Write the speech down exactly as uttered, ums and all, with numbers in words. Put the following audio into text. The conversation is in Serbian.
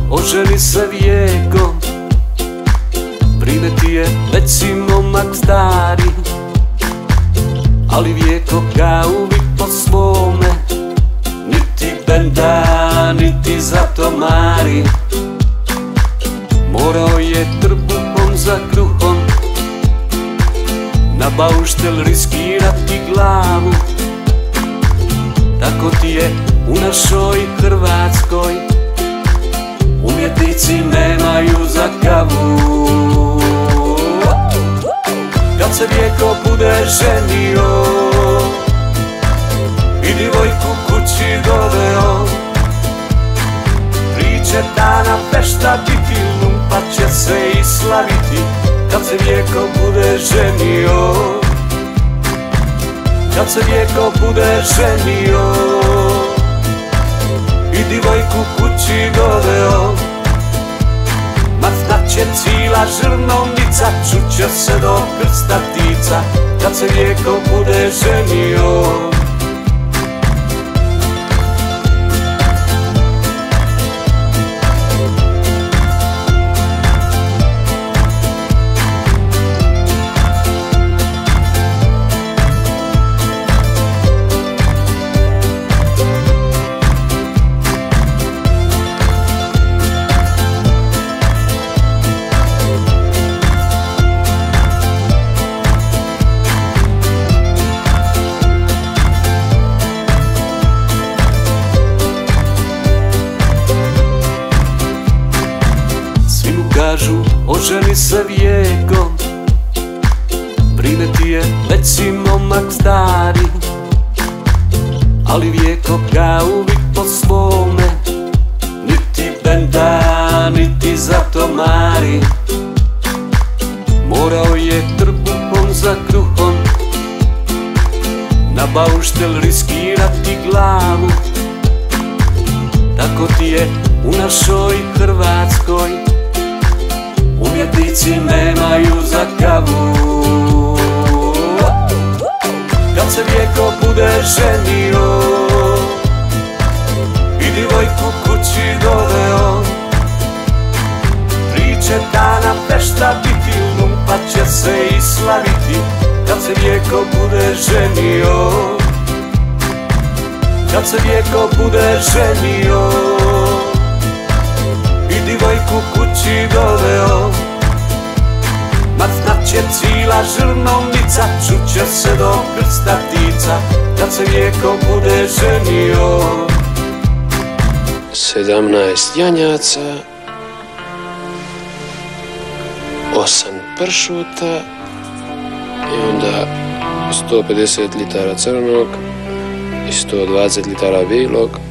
oženi se vijekom, brine ti je već si momak stari, ali vijeko ga uvijek po svome, niti benda, niti zato mari. Morao je trbuhom za kruhom na bauštel riskirati glavu. Tako ti je u našoj Hrvatskoj, umjetnici nemaju za kavu. Kad se Vjeko bude ženio i divojku kući doveo, priče dana fešta biti, lumpat će se i slaviti. Kad se Vjeko bude ženio, kad se Vjeko bude ženio i divojku kući doveo, macnat će cijela žrnovnica, čuće se do krstatica. Kad se Vjeko bude ženio, kažu oženi se vijekom, brine ti je već si momak stari, ali Vjeko ga uvijek po svome, niti benda, niti zato mari. Morao je trbuhom za kruhom na bauštel riskirati glavu. Tako ti je u našoj Hrvatskoj, umjetnici nemaju za kavu. Kad se Vjeko bude ženio i divojku kući doveo, priče dana fešta biti, lumpat će se i slaviti. Kad se Vjeko bude ženio, kad se Vjeko bude ženio i divojku kući doveo, macnat će cijela žrnovnica, čuće se do krstatica. Kad se Vjeko bude ženio, sedamnaest janjaca, osam pršuta i onda sto pedeset litara crnog i sto dvadeset litara belog